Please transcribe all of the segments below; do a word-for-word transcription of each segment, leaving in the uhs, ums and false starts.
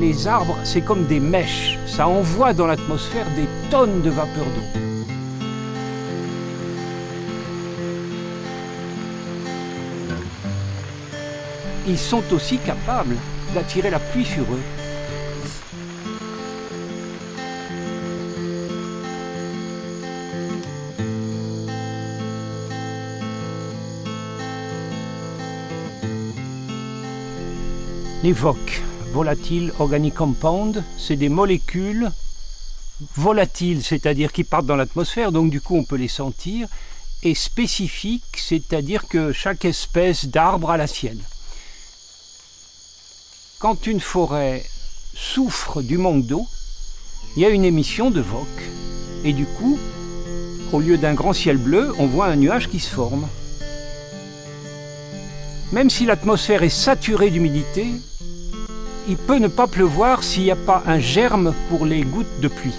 Les arbres, c'est comme des mèches. Ça envoie dans l'atmosphère des tonnes de vapeur d'eau. Ils sont aussi capables d'attirer la pluie sur eux. Les V O C, Volatile Organic Compound, c'est des molécules volatiles, c'est-à-dire qui partent dans l'atmosphère, donc du coup on peut les sentir, et spécifiques, c'est-à-dire que chaque espèce d'arbre a la sienne. Quand une forêt souffre du manque d'eau, il y a une émission de V O C, et du coup, au lieu d'un grand ciel bleu, on voit un nuage qui se forme. Même si l'atmosphère est saturée d'humidité, il peut ne pas pleuvoir s'il n'y a pas un germe pour les gouttes de pluie.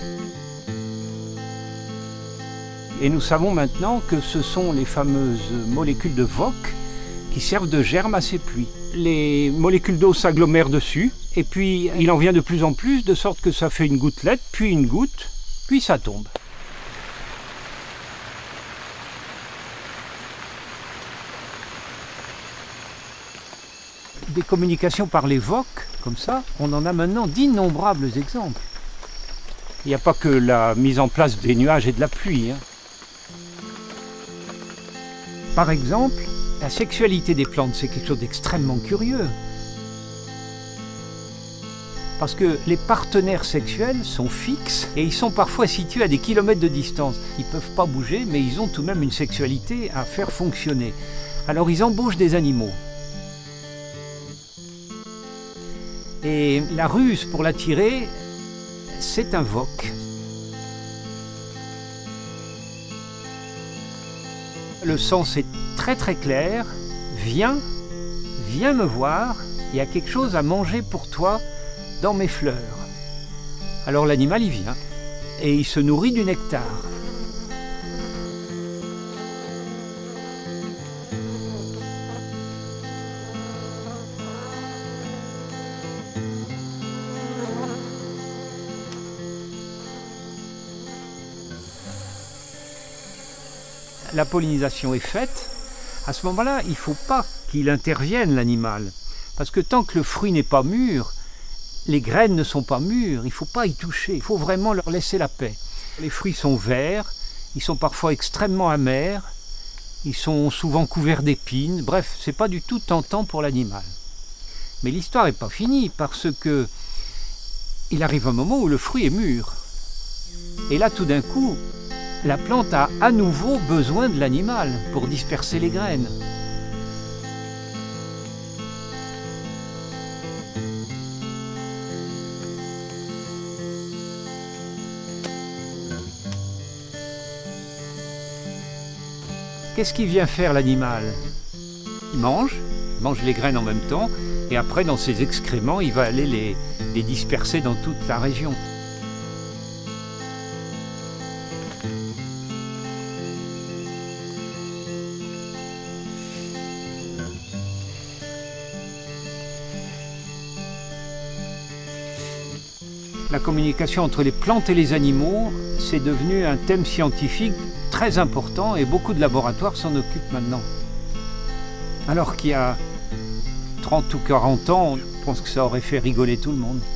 Et nous savons maintenant que ce sont les fameuses molécules de V O C qui servent de germe à ces pluies. Les molécules d'eau s'agglomèrent dessus, et puis il en vient de plus en plus, de sorte que ça fait une gouttelette, puis une goutte, puis ça tombe. Des communications par les V O C, comme ça, on en a maintenant d'innombrables exemples. Il n'y a pas que la mise en place des nuages et de la pluie. Hein. Par exemple, la sexualité des plantes, c'est quelque chose d'extrêmement curieux. Parce que les partenaires sexuels sont fixes et ils sont parfois situés à des kilomètres de distance. Ils ne peuvent pas bouger, mais ils ont tout de même une sexualité à faire fonctionner. Alors ils embauchent des animaux. Et la ruse pour l'attirer, c'est un V O C. Le sens est très très clair. Viens, viens me voir, il y a quelque chose à manger pour toi dans mes fleurs. Alors l'animal y vient et il se nourrit du nectar. La pollinisation est faite, à ce moment-là, il ne faut pas qu'il intervienne, l'animal. Parce que tant que le fruit n'est pas mûr, les graines ne sont pas mûres, il ne faut pas y toucher. Il faut vraiment leur laisser la paix. Les fruits sont verts, ils sont parfois extrêmement amers, ils sont souvent couverts d'épines. Bref, ce n'est pas du tout tentant pour l'animal. Mais l'histoire n'est pas finie, parce que il arrive un moment où le fruit est mûr. Et là, tout d'un coup, la plante a à nouveau besoin de l'animal pour disperser les graines. Qu'est-ce qu'il vient faire l'animal? Il mange, il mange les graines en même temps, et après dans ses excréments, il va aller les, les disperser dans toute la région. La communication entre les plantes et les animaux, c'est devenu un thème scientifique très important et beaucoup de laboratoires s'en occupent maintenant. Alors qu'il y a trente ou quarante ans, je pense que ça aurait fait rigoler tout le monde.